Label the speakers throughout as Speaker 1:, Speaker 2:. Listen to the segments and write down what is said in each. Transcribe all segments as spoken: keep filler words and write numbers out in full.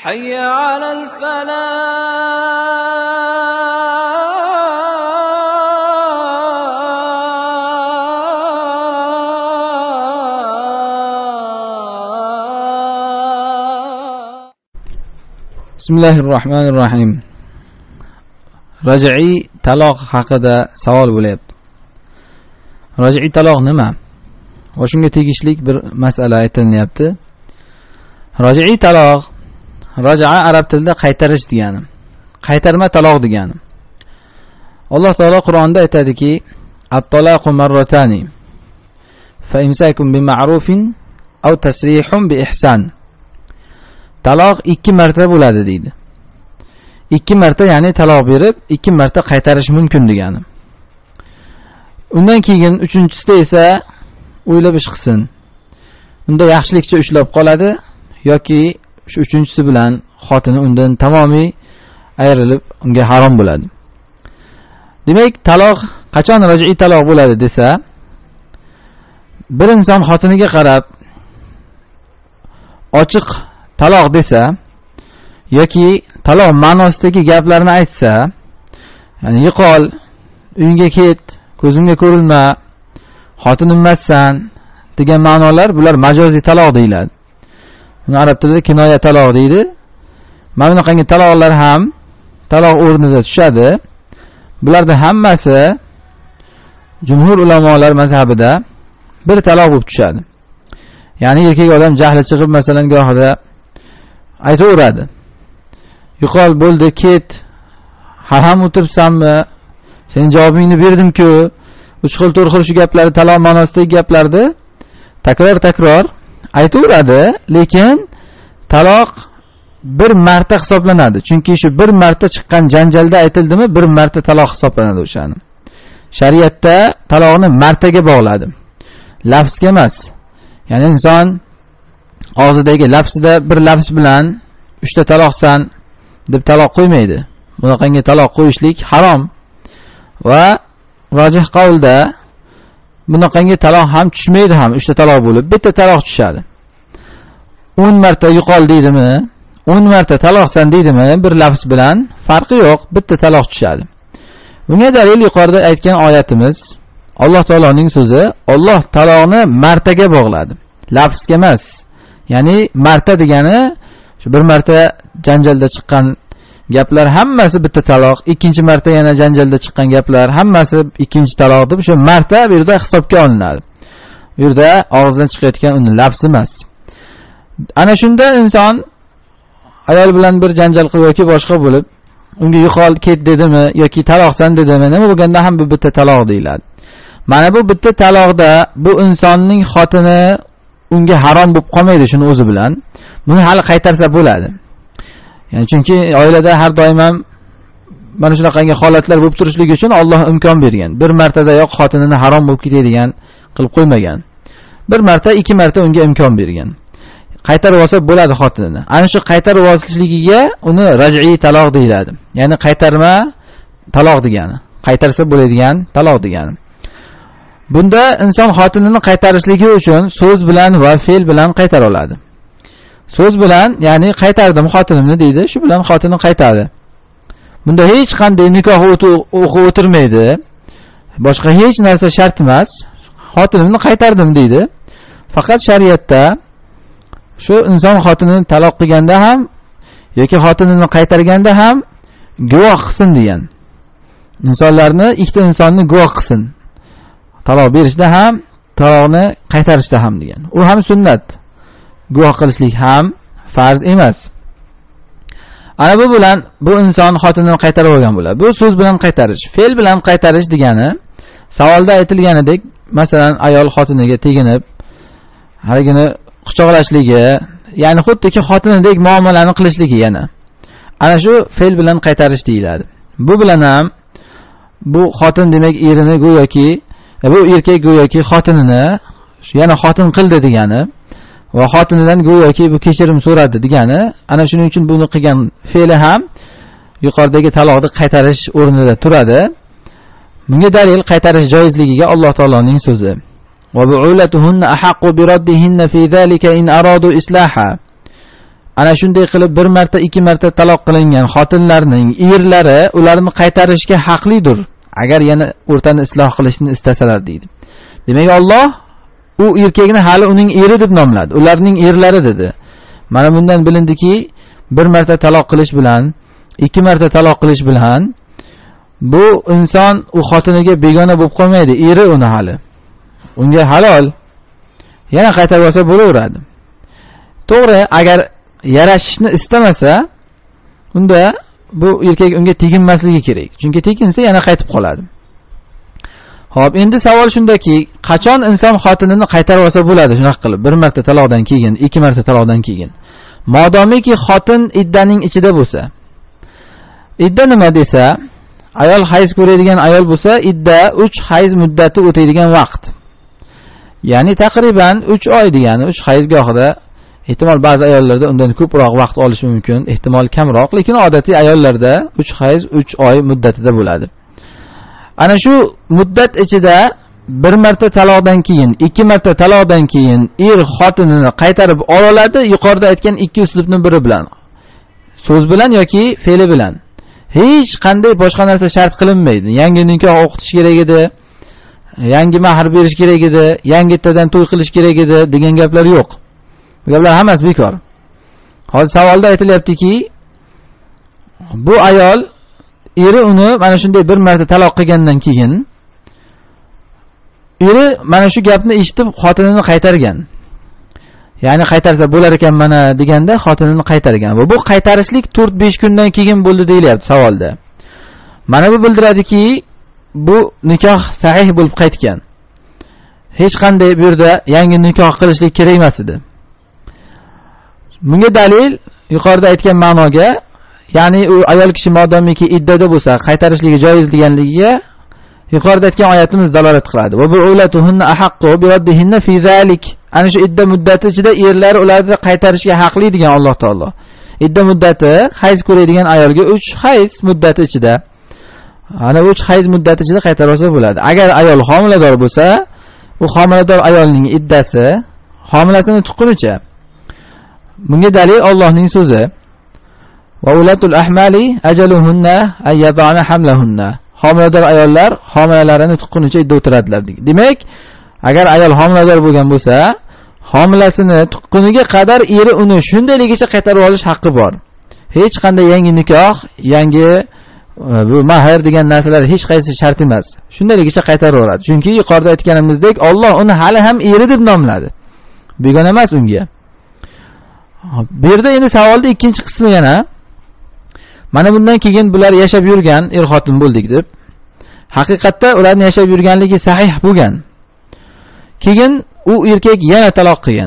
Speaker 1: حي على الفلاح.
Speaker 2: Bismillahirrohmanirrohim. Raj'iy taloq haqida savol bo'lyapti. Raj'iy taloq nima? Va shunga tegishli bir masala aytilyapti. Raj'iy taloq raj'a arab tilida qaytarish degani. Qaytarma taloq degani. Alloh taolo Qur'onda aytadiki: "At-talaqu marratani. Fa imsakum bima'rufin aw tasrihun bi ihsan." Taloq ikki marta bo'ladi deydi. Ikki marta, ya'ni taloq berib, ikki marta qaytarish mumkin degani. Undan keyin uchinchisida esa o'ylab ish qilsin. Unda yaxshilikcha ushlab qoladi yoki shu uchinchisi bilan xotini undan tamomiy ayrilib, unga harom bo'ladi. Demak, taloq qachon raj'iy taloq bo'ladi desa, bir inson xotiniga qarab ochiq taloq desa yoki taloq ma'nosidagi gaplarni aytsa, ya'ni yiqol, uyingga ket, ko'zimga ko'rinma, xotinim emassan degan ma'nolar, bular majoziy taloq deyiladi. Buni arab tilida kinoya taloq deydi. Mana bunaqangi taloqlar ham taloq o'rnida tushadi. Bularning hammasi jumhur ulamolar mazhabida bir taloq bo'lib tushadi. Ya'ni erkak odam jahli chiqib, masalan, gohida aytaveradi: "Yo'qol, bo'ldi, ket. Har ham o'tiribsanmi? Sen javobingni berdim-ku." uch xil to'rt xil shu gaplarni, taloq ma'nosidagi gaplarni takror-takror aytaveradi, lekin taloq bir marta hisoblanadi. Chunki shu bir marta chiqqan janjalda aytildimi, bir marta taloq hisoblanadi o'shani. Shariatda taloqni martaga bog'ladi, lafzga emas. Ya'ni inson og'zidagi lafzida bir lafz bilan uchta taloqsan deb taloq qo'ymaydi. Bunaqangi taloq qo'yishlik harom. Va rojih qavlda bunaqangi taloq ham tushmaydi ham, uchta taloq bo'lib, bitta taloq tushadi. o'n marta yo'qol deydimi, o'n marta taloqsan deydimi, bir lafz bilan farqi yo'q, bitta taloq tushadi. Bunga dalil yuqorida aytgan oyatimiz, Alloh taoloning so'zi. Alloh taloqni martaga bog'ladi, lafzga emas. Ya'ni marta degani shu bir marta janjalda chiqqan gaplar hammasi bitta taloq, ikkinchi marta yana janjalda chiqqan gaplar hammasi ikkinchi taloq deb, shu marta bu yerda hisobga olinadi. Bu yerda og'izdan chiqayotgan uni lafz emas. Ana shunda inson ayol bilan bir janjal qilib yoki boshqa bo'lib, unga yo'qol, ket dedimi yoki taloqsan dedimi, nima bo'lganda ham bu bitta taloq deyiladi. Mana bu bitta taloqda bu insonning xotini unga harom bo'lib qolmaydi shuni o'zi bilan. Buni hali qaytarsa bo'ladi. Ya'ni chunki oilada har doim ham mana shunaqangi holatlar bo'lib turishligi uchun Alloh imkon bergan. Bir martadayoq xotinini harom bo'lib ketadigan qilib qo'ymagan. Bir marta, ikki marta unga imkon bergan. Qaytarib olsa bo'ladi xotinini. Ana shu qaytarib olishligiga uni raj'iy taloq deyiladi. Ya'ni qaytarma taloq degani. Qaytarsa bo'ladigan taloq degani. Bunda inson xotinini qaytarishligi uchun so'z bilan va fe'l bilan qaytara oladi. So'z bilan, ya'ni qaytardim xotinimni deydi, shu bilan xotini qaytadi. Bunda hech qanday nikoh o'qib o'tirmaydi. Boshqa hech narsa shart emas. Xotinimni qaytardim deydi. Faqat shariatda shu inson xotinini taloq qilganda ham yoki xotinini qaytarganda ham guvoh qilsin degan. Insonlarni, ikkita insonni guvoh qilsin. Taloq berishda ham, taloqni qaytarishda ham degan. U ham sunnat. Guvoh qilishlik ham farz emas. Ana bu bilan bu inson xotinini qaytarib olgan bo'ladi. Bu so'z bilan qaytarish. Fe'l bilan qaytarish degani, savolda aytilganidek, masalan, ayol xotiniga teginib, harigini quchoqlashligi, ya'ni xuddiki xotinidek muomalani qilishligi yana. Ana shu fe'l bilan qaytarish deyiladi. Bu bilan ham bu xotin demak erini go'yoki, bu erkak go'yoki xotinini yana xotin qildi degani va xotinidan go'yoki bu kechirim so'radi degani. Ana shuning uchun buni qilgan fe'li ham yuqoridagi taloqni qaytarish o'rnida turadi. Bunga dalil qaytarish joizligiga Alloh taoloning so'zi: "Va bu'ulatuhunna ahaqqu bi raddihinna fi zalika in aradu islaha." ana shunday qilib bir marta ikki marta taloq qilingan xotinlarning erlari ularni qaytarishga haqlidir agar yana o'rtani isloh qilishni istasalar deydi. Demak Alloh u erkakni hali uning eri deb nomladi, ularning erlari dedi. Mana bundan bilindiki, bir marta taloq qilish bilan, ikki marta taloq qilish bilan bu inson u xotiniga begona bo'lib qolmaydi, eri uni hali. Unga halol. Yana qaytarib olsa bo'laveradi. To'g'ri, agar yarashishni istamasa, unda bu erkak unga teginmasligi kerak. Chunki teginsa yana qaytib qoladi. Xo'p, endi savol shundaki, qachon inson xotinini qaytarib olsa bo'ladi shunaqa qilib, bir marta taloqdan keyin, ikki marta taloqdan keyin. Modomiki xotin iddaning ichida bo'lsa. Idda nima desa, ayol hayz ko'radigan ayol bo'lsa, idda uch hayz muddati o'taydigan vaqt. Ya'ni taqriban uch oy degani, uch hayz gohida, ehtimol ba'zi ayollarda undan ko'proq vaqt olishi mumkin, ehtimol kamroq, lekin odatiy ayollarda uch hayz uch oy muddatida bo'ladi. Ana shu muddat ichida bir marta taloqdan keyin, ikki marta taloqdan keyin er xotinini qaytarib oladi, yuqorida aytgan ikki uslubning biri bilan. So'z bilan yoki fe'li bilan. Hech qanday boshqa narsa shart qilinmaydi. Yangi nikoh o'qitish kerak edi, yangi mahar berish kerak edi, yangitadan to'y qilish kerak edi degan gaplar yo'q. Bu gaplar hammasi bekor. Hozir savolda aytilyaptiki, bu ayol eri uni mana shunday bir marta taloq qilgandan keyin eri mana shu gapni eshitib xotinini qaytargan. Ya'ni qaytarsa bo'lar ekan mana deganda xotinini qaytargan. Va bu qaytarishlik to'rt besh kundan keyin bo'ldi deyilyapti savolda. Mana bu bildiradiki, bu nikoh sahih bo'lib qaytgan. Hech qanday bu yerda yangi nikoh qilishlik kerak emas edi. Bunga dalil yuqorida aytgan ma'noga, ya'ni u ayol kishi modomiki iddada bo'lsa, qaytarishligi joiz deganligiga yuqorida aytgan oyatimiz dalolat qiladi. Va bu'ulatuhunna ahaqqu bi raddihinna fi zalik. Ana shu idda muddati ichida erlar ularni qaytarishga haqli degan Alloh taolo. Idda muddati hayz ko'radigan ayolga uch hayz muddati ichida, ana uch hayz muddati ichida qaytarib olsa bo'ladi. Agar ayol homilador bo'lsa, u homilador ayolning iddasi homilasini tuqqunicha. Bunga dalil Allohning so'zi. Va ulatul ahmali ajaluhunna ay yad'ana hamlahunna. Homilador ayollar homilalarini tuqqunicha idda o'tiradilar. Demak, agar ayol homilador bo'lgan bo'lsa, homilasini tuqquniga qadar eri uni shundayligicha qaytarib olish haqqi bor. Hech qanday yangi nikoh, yangi bu mahar degan narsalar hech qaysi shart emas. Shundayligicha qaytarib oladi. Chunki yuqorida aytganimizdek, Alloh uni hali ham eri deb nomladi. Begona emas unga. Bu yerda endi savolning ikkinchi qismi yana. Mana bundan keyin bular yashab yurgan er xotin bo'ldik deb. Haqiqatda ularning yashab yurganligi sahih bo'lgan. Keyin u erkak yana taloq qilgan.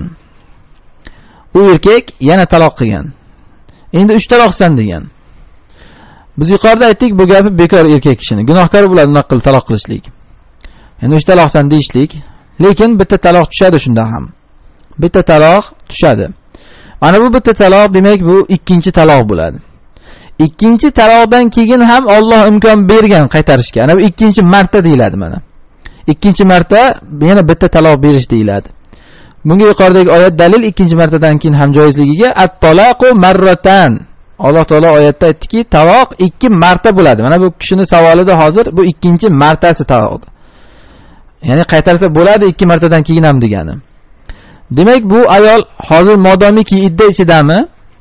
Speaker 2: U erkak yana taloq qilgan. Endi uch taloqsan degan. Biz yuqorida aytdik, bu gapi bekor erkak kishini. Gunohkor bo'ladi bunaqa qilib taloq qilishlik. Endi uch taloqsan deyishlik, lekin bitta taloq tushadi shunda ham. Bitta taloq tushadi. Mana bu bitta taloq, demak bu ikkinchi taloq bo'ladi. Ikkinchi taloqdan keyin ham Alloh imkon bergan qaytarishga. Ana bu ikkinchi marta deyiladi mana. Ikkinchi marta yana bitta taloq berish deyiladi. Bunga yuqoridagi oyat dalil, ikkinchi martadan keyin ham joizligiga. At-talaqu marratan. Alloh taolo oyatda aytdiki, taloq ikki marta bo'ladi. Mana bu kishining savolida hozir bu ikkinchi martasi taloq. Ya'ni qaytarsa bo'ladi ikki martadan keyin ham degani. Demak, bu ayol hozir modomiki idda ichidami,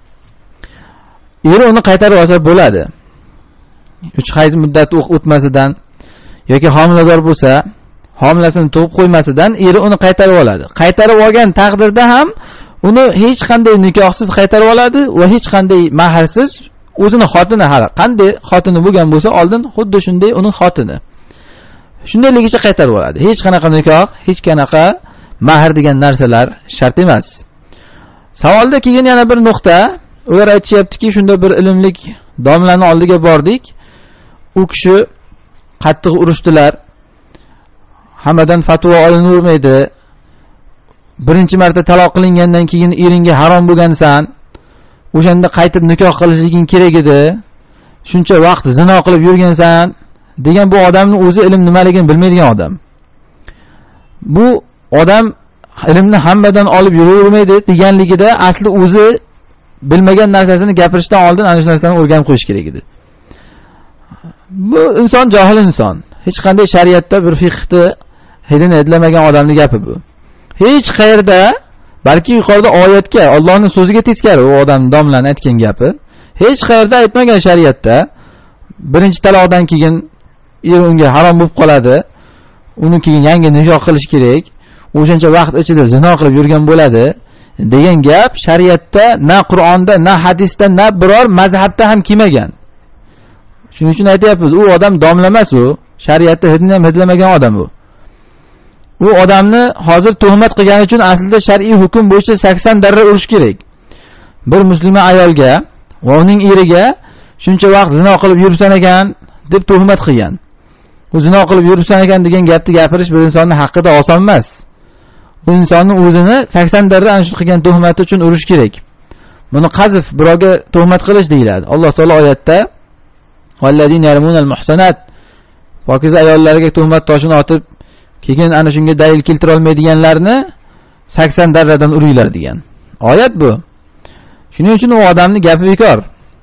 Speaker 2: eri uni qaytarib olsa bo'ladi. uch hayz muddati o'tmasidan yoki homilador bo'lsa, homilasini tug'ib qo'ymasidan eri uni qaytarib oladi. Qaytarib olgan taqdirda ham uni hech qanday nikohsiz qaytarib oladi va hech qanday maharsiz o'zini xotini, hali qanday xotini bo'lgan bo'lsa oldin xuddi shunday uning xotini. Shundayligicha qaytarib oladi. Hech qanaqa nikoh, hech qanaqa mahar degan narsalar shart emas. Savolda keyin yana bir nuqta, ular aytishyaptiki, shunda bir ilmlik domlaning oldiga bordik. U kishi qattiq urishdilar. Hammadan fatvo olinavermaydi. Birinchi marta taloq qilingandan keyin eringga harom bo'lgansan. O'shanda qaytib nikoh qilishliging kerak edi. Shuncha vaqt zino qilib yurgansan degan bu odamning o'zi ilm nimaligini bilmaydigan odam. Bu odam ilmni hammadan olib yuravermaydi deganligida asli o'zi bilmagan narsasini gapirishdan oldin ana shu narsani o'rganib qo'yish kerak edi. Bu inson johil inson. Hech qanday shariatda bir fiqhni hidini edlamagan odamning gapi bu. Hech qayerda, balki yuqorida oyatga, Allohning so'ziga teskari u odam domlaning aytgan gapi, hech qayerda aytmagan shariatda birinchi taloqdan keyin er unga harom bo'lib qoladi. Uni keyin yangi nikoh qilish kerak. O'shancha vaqt ichida zino qilib yurgan bo'ladi degan gap shariatda na Qur'onda, na hadisda, na biror mazhabda ham kelmagan. Shuning uchun aytayapmiz, u odam domla emas u, shariatda hidni ham hidlamagan odam u. U odamni hozir tuhmat qilgani uchun aslida shar'iy hukm bo'yicha sakson darra urish kerak. Bir musulmon ayolga va uning eriga shuncha vaqt zino qilib yuribsan ekan deb tuhmat qilgan. U zino qilib yuribsan ekan degan gapni gapirish bir insonning haqqida oson emas. Bu insonning o'zini sakson darra ana shu qilgan tuhmati uchun urish kerak. Buni qazf, birovga tuhmat qilish deyiladi. Alloh taolo oyatda vallazina yarmunal muhsanat, pokiza ayollarga tuhmat toshini otib keyin ana shunga dalil keltira olmaydiganlarni sakson darradan uringlar degan. Oyat bu. Shuning uchun u odamning gapi bekor.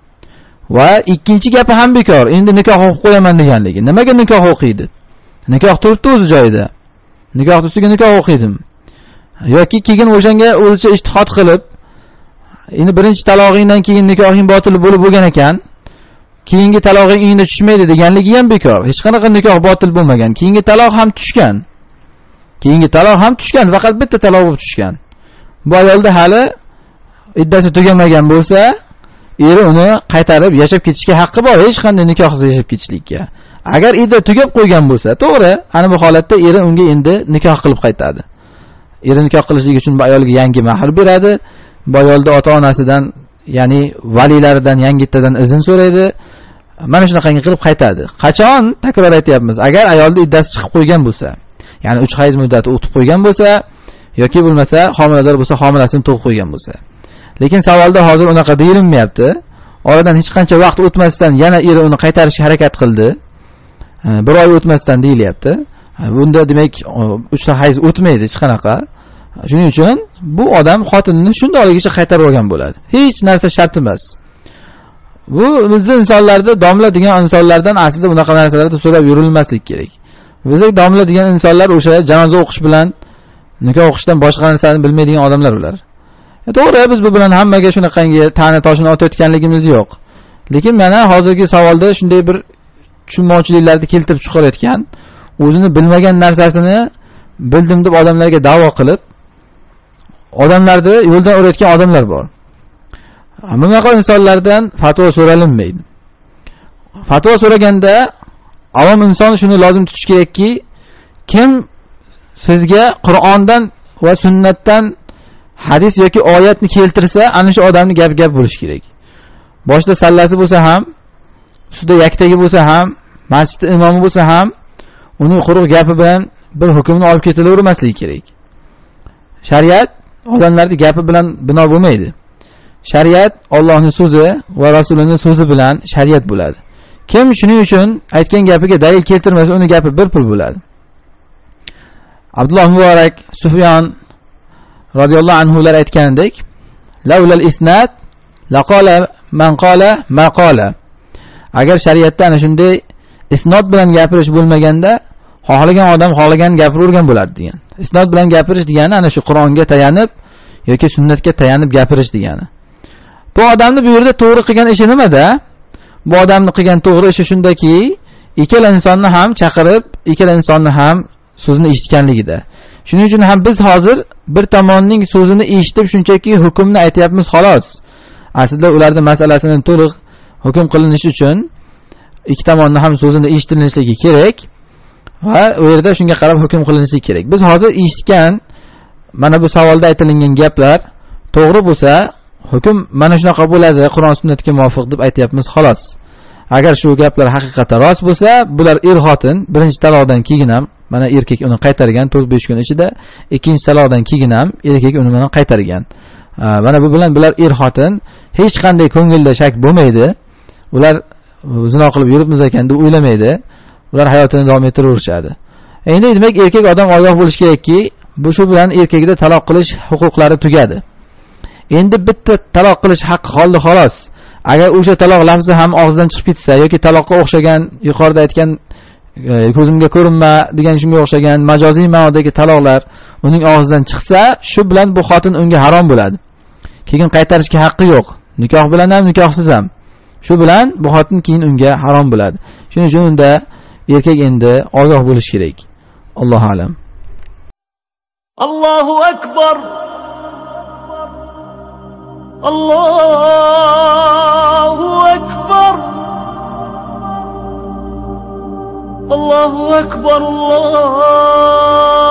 Speaker 2: Va ikkinchi gapi ham bekor. Endi nikoh o'qib qo'yaman deganligi. Nimaga nikoh o'qiydi? Nikoh turibdi o'z joyida. Nikoh ustiga nikoh o'qidim. Yoki keyin o'shanga o'zicha ijtihod qilib, endi birinchi talog'ingdan keyin nikohing botil bo'lib bo'lgan ekan, keyingi talog'ing uyingda tushmaydi deganligi ham bekor. Hech qanaqa nikoh botil bo'lmagan. Keyingi taloq ham tushgan. Keyingi taloq ham tushgan, faqat bitta taloq bo'lib tushgan. Bu ayolda hali iddasi tugamagan bo'lsa, eri uni qaytarib yashab ketishga haqqi bor, hech qanday nikohsiz yashab ketishlikka. Agar idda tugab qo'ygan bo'lsa, to'g'ri, ana bu holatda eri unga endi nikoh qilib qaytadi. Eri nikoh qilishlik uchun bu ayolga yangi mahr beradi. Bu ayolda ota-onasidan, ya'ni valilaridan yangitdan izn so'raydi. Mana shunaqangi qilib qaytadi. Qachon? Takror aytayapmiz. Agar ayolda iddasi chiqib qo'ygan bo'lsa, ya'ni uch hayz muddati o'tib qo'ygan bo'lsa yoki bo'lmasa homilador bo'lsa, homilasini tug'ib qo'ygan bo'lsa. Lekin savolda hozir unaqa deyilmayapti. Oradan hech qancha vaqt o'tmasdan yana eri uni qaytarishga harakat qildi. Bir oy o'tmasdan deyilyapti. Bunda demak uch ta hayz o'tmaydi hech qanaqa. Shuning uchun bu odam xotinini shundayligicha qaytarib olgan bo'ladi. Hech narsa shart emas. Bu bizning insonlarda domla degan insonlardan aslida bunaqa narsalarni so'rab yurilmaslik kerak. Bizda domla degan insonlar o'sha janoza o'qish bilan nikoh o'qishdan boshqa narsani bilmaydigan odamlar ular. To'g'ri, biz bu bilan hammaga shunaqangi ta'na toshini otayotganligimiz yo'q. Lekin mana hozirgi savolda shunday bir tushunmovchiliklarni keltirib chiqarayotgan, o'zini bilmagan narsasini bildim deb odamlarga da'vo qilib, odamlarni yo'ldan urayotgan odamlar bor. Bunaqa insonlardan fatvo so'ralinmaydi. Fatvo so'raganda avom inson shuni lozim tutish kerakki, kim sizga Qur'ondan va sunnatdan hadis yoki oyatni keltirsa, ana shu odamning gap gap bo'lishi kerak. Boshda sallasi bo'lsa ham, ustida yaktagi bo'lsa ham, masjid imomi bo'lsa ham, uning quruq gapi bilan bir hukmni olib ketilavermasligi kerak. Shariat odamlarning gapi bilan bino bo'lmaydi. Shariat Allohning so'zi va rasulining so'zi bilan shariat bo'ladi. Kim shuning uchun aytgan gapiga dalil keltirmasa, uning gapi bir pul bo'ladi. Abdulloh Muborak, Sufyon radhiyallohu anhular aytganidek, "Laulal isnad laqala man qala ma qala." Agar shariatda ana shunday isnod bilan gapirish bo'lmaganda, xohlagan odam xohlagan gapiravergan bo'lardi degan. Isnod bilan gapirish degani ana shu Qur'onga tayanib yoki sunnatga tayanib gapirish degani. Bu odamni bu yerda to'g'ri qilgan ishi nimada? Bu odamni qilgan to'g'ri ishi shundaki, ikkala insonni ham chaqirib, ikkala insonni ham so'zini eshitganligida. Shuning uchun ham biz hozir bir tomonning so'zini eshitib shunchaki hukmni aytayapmiz xolos. Aslida ularning masalasini to'liq hukm qilinishi uchun ikki tomonning ham so'zini eshitilishligi kerak va u yerda shunga qarab hukm qilinishi kerak. Biz hozir eshitgan mana bu savolda aytilgan gaplar to'g'ri bo'lsa, hukm mana shunaqa bo'ladi, Qur'on sunnatga muvofiq deb aytayapmiz xolos. Agar shu gaplar haqiqatan rost bo'lsa, bular er xotin birinchi taloqdan keyin ham mana erkak uni qaytargan to'rt besh kun ichida, ikkinchi taloqdan keyin ham erkak uni mana qaytargan. Mana bu bilan bular er xotin hech qanday ko'ngilda shak bo'lmaydi. Ular zino qilib yuribmiz ekan deb o'ylamaydi. Ular hayotini davom ettiraverishadi. Endi demak erkak odam ogoh bo'lish kerakki, bu shu bilan erkakda taloq qilish huquqlari tugadi. endi bitta taloq qilish haqqi qoldi xolos. Agar o'sha taloq lafzi ham og'zidan chiqib ketsa yoki taloqqa o'xshagan yuqorida aytgan ko'zimga ko'rinma degan shunga o'xshagan majoziy ma'nodagi taloqlar uning og'zidan chiqsa, shu bilan bu xotin unga harom bo'ladi. Keyin qaytarishga haqqi yo'q. Nikoh bilan ham, nikohsiz ham. Shu bilan bu xotin keyin unga harom bo'ladi. Shuning uchun unda erkak endi ogoh bo'lish kerak. Allohu a'lam.
Speaker 1: Allohu akbar. Allohu akbar. Allohu akbar. Allah